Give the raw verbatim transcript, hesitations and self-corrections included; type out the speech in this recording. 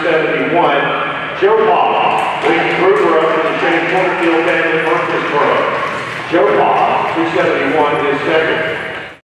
seventy-one. Joe Paul, leading Gruber up in the Shane Porterfield family Murfreesboro. Joe Paul, two seventy-one, is second.